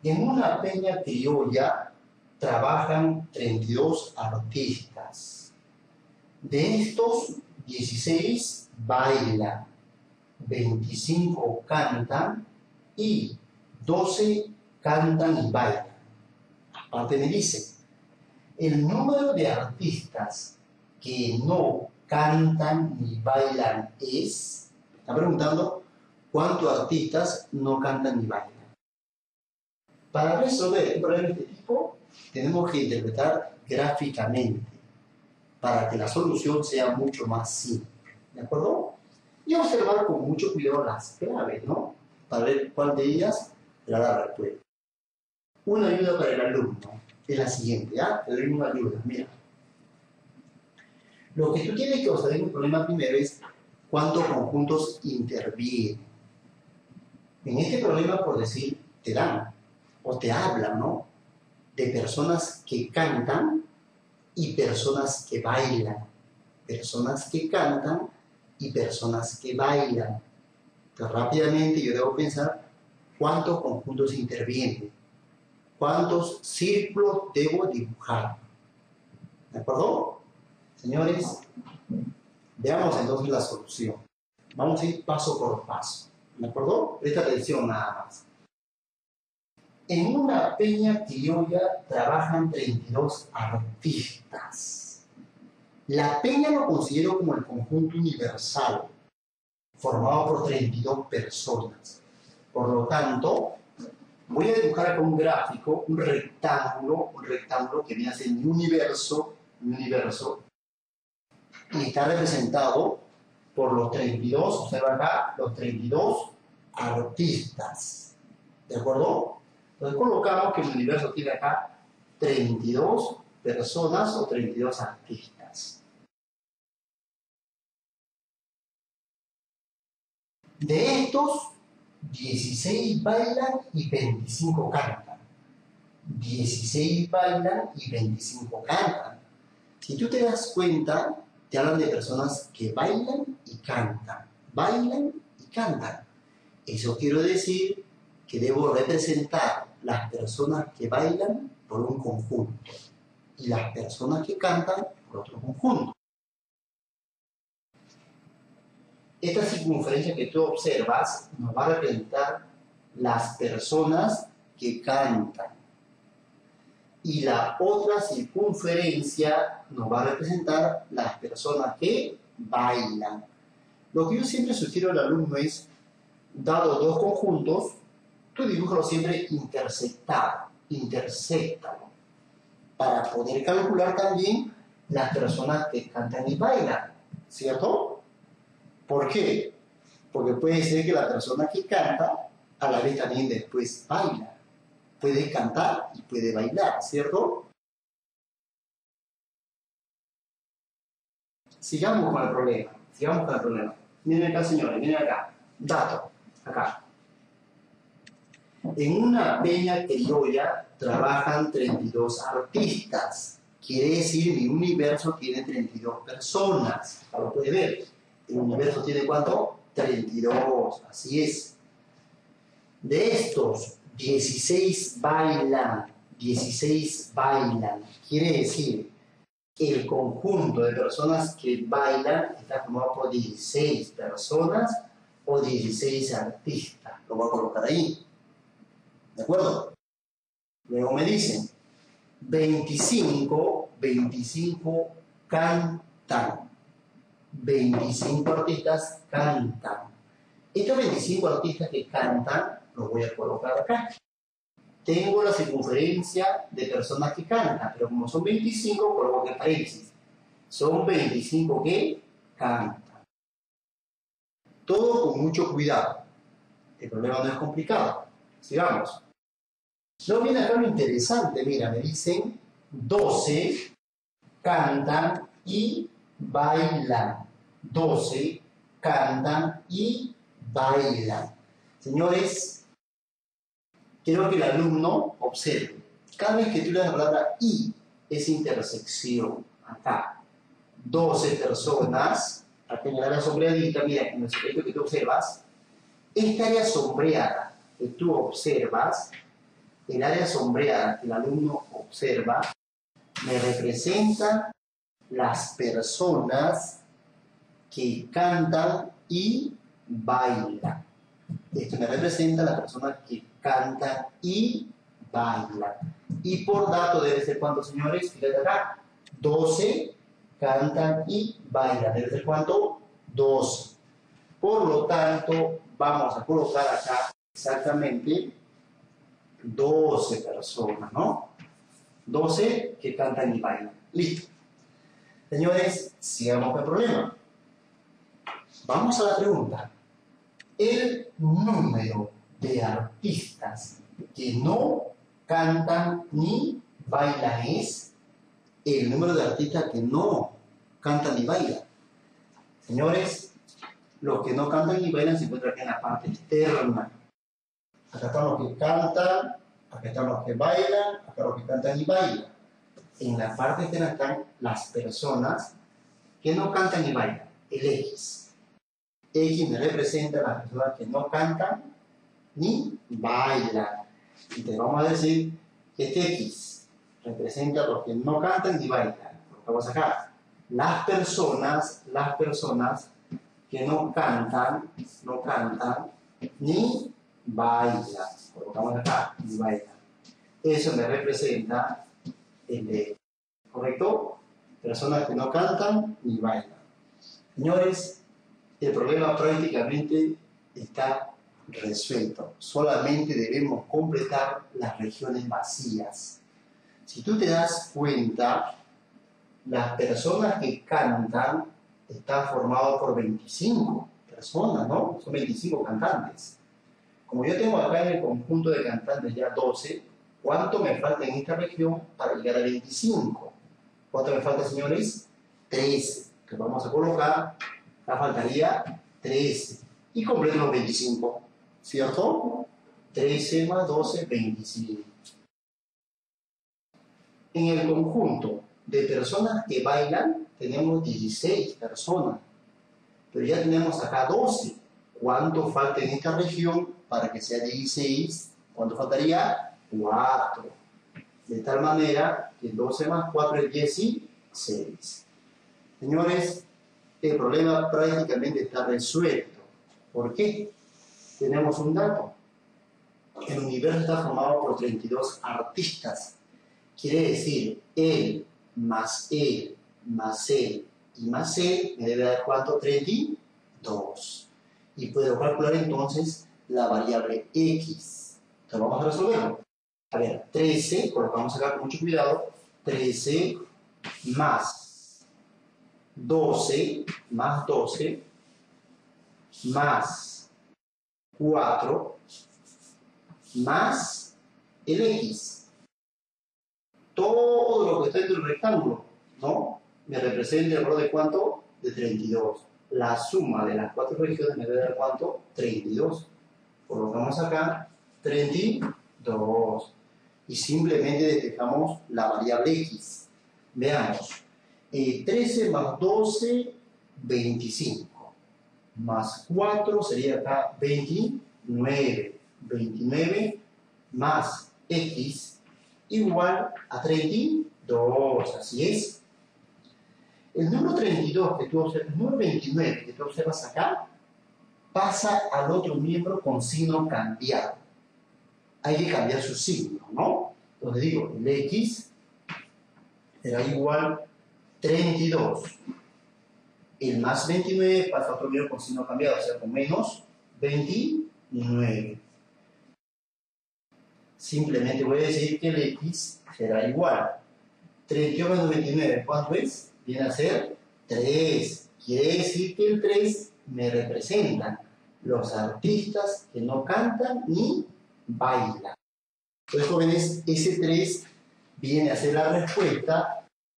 En una peña criolla trabajan 32 artistas. De estos, 16 bailan, 25 cantan y 12 cantan y bailan. Aparte me dice, el número de artistas que no cantan ni bailan es, está preguntando, ¿cuántos artistas no cantan ni bailan? Para resolver un problema de este tipo, tenemos que interpretar gráficamente, para que la solución sea mucho más simple, ¿de acuerdo? Y observar con mucho cuidado las claves, ¿no? Para ver cuál de ellas dará la respuesta. Una ayuda para el alumno es la siguiente, ¿ah? Te doy una ayuda, mira. Lo que tú tienes que observar en el problema primero es cuántos conjuntos intervienen. En este problema, por decir, te dan o te hablan, ¿no? De personas que cantan y personas que bailan. Personas que cantan y personas que bailan. Entonces, rápidamente yo debo pensar cuántos conjuntos intervienen. ¿Cuántos círculos debo dibujar? ¿De acuerdo? Señores, veamos entonces la solución. Vamos a ir paso por paso. ¿De acuerdo? Presta atención nada más. En una peña criolla trabajan 32 artistas. La peña lo considero como el conjunto universal, formado por 32 personas. Por lo tanto, voy a dibujar acá un gráfico, un rectángulo que viene a ser mi universo, y está representado por los 32, observa acá, los 32 artistas. ¿De acuerdo? Entonces colocamos que el universo tiene acá 32 personas o 32 artistas. De estos, 16 bailan y 25 cantan. 16 bailan y 25 cantan. Si tú te das cuenta, te hablan de personas que bailan y cantan. Bailan y cantan. Eso quiere decir que debo representar las personas que bailan por un conjunto y las personas que cantan por otro conjunto. Esta circunferencia que tú observas nos va a representar las personas que cantan. Y la otra circunferencia nos va a representar las personas que bailan. Lo que yo siempre sugiero al alumno es, dado dos conjuntos, tú dibújalo siempre intersectado, intersectalo, para poder calcular también las personas que cantan y bailan, ¿cierto? ¿Por qué? Porque puede ser que la persona que canta a la vez también después baila. Puede cantar y puede bailar, ¿cierto? Sigamos con el problema. Miren acá, señores, miren acá. Dato, acá. En una peña criolla trabajan 32 artistas. Quiere decir, mi universo tiene 32 personas. Lo puede ver. El universo tiene ¿cuánto? 32, así es. De estos, 16 bailan. Quiere decir que el conjunto de personas que bailan está formado por 16 personas o 16 artistas. Lo voy a colocar ahí. ¿De acuerdo? Luego me dicen 25 cantan. 25 artistas cantan. Estos 25 artistas que cantan los voy a colocar acá. Tengo la circunferencia de personas que cantan, pero como son 25, coloco en paréntesis. Son 25 que cantan. Todo con mucho cuidado. El problema no es complicado. Sigamos. Luego viene acá lo interesante, mira, me dicen 12 cantan y bailan. 12 cantan y bailan. Señores, quiero que el alumno observe. Cada vez que tú le das la palabra y, es intersección. Acá. 12 personas. Acá en el área sombreadita, mira, en el sujeto que tú observas. Esta área sombreada que tú observas el área sombreada que el alumno observa me representa las personas que cantan y bailan. Esto me representa las personas que cantan y bailan. Y por dato debe ser ¿cuánto, señores? Fíjate acá. 12 cantan y bailan. Debe ser ¿cuánto? 12. Por lo tanto, vamos a colocar acá exactamente 12 personas, ¿no? 12 que cantan y bailan. Listo. Señores, sigamos con el problema. Vamos a la pregunta. El número de artistas que no cantan ni bailan es el número de artistas que no cantan ni bailan. Señores, los que no cantan ni bailan se encuentran aquí en la parte externa. Acá están los que cantan, acá están los que bailan, acá los que cantan y bailan. En la parte externa están las personas que no cantan ni bailan, el X. X me representa a las personas que no cantan ni bailan. Y te vamos a decir que este X representa a los que no cantan ni bailan. Colocamos acá. Las personas que no cantan ni bailan. Colocamos acá, ni bailan. Eso me representa el de, ¿correcto? Personas que no cantan ni bailan. Señores, el problema prácticamente está resuelto. Solamente debemos completar las regiones vacías. Si tú te das cuenta, las personas que cantan están formadas por 25 personas, ¿no? Son 25 cantantes. Como yo tengo acá en el conjunto de cantantes ya 12, ¿cuánto me falta en esta región para llegar a 25? ¿Cuánto me falta, señores? 13. Que vamos a colocar. Acá faltaría 13. Y completo los 25. ¿Cierto? 13 más 12, 25. En el conjunto de personas que bailan, tenemos 16 personas. Pero ya tenemos acá 12. ¿Cuánto falta en esta región para que sea 16? ¿Cuánto faltaría? 4. De tal manera que 12 más 4 es 16. Señores, el problema prácticamente está resuelto. ¿Por qué? Tenemos un dato. El universo está formado por 32 artistas. Quiere decir, él más él más él y más él me debe dar ¿cuánto? 32. Y puedo calcular entonces la variable X. Entonces vamos a resolverlo. A ver, 13, colocamos acá con mucho cuidado, 13 más 12 más 12 más 4 más el X. Todo lo que está dentro del rectángulo, ¿no? Me representa el valor de ¿cuánto? De 32. La suma de las 4 regiones me debe dar ¿cuánto? 32. Colocamos acá 32. Y simplemente despejamos la variable X. Veamos. 13 más 12, 25. Más 4 sería acá 29. 29 más X igual a 32. Así es. El número 32 que tú observas, el número 29 que tú observas acá, pasa al otro miembro con signo cambiado. Hay que cambiar su signo, ¿no? Entonces digo, el X será igual a 32. El más 29 pasa a otro miembro con signo cambiado, o sea, con menos 29. Simplemente voy a decir que el X será igual. 32 menos 29, ¿cuánto es? Viene a ser 3. Quiere decir que el 3 me representan los artistas que no cantan ni bailan. Entonces, jóvenes, ese 3 viene a ser la respuesta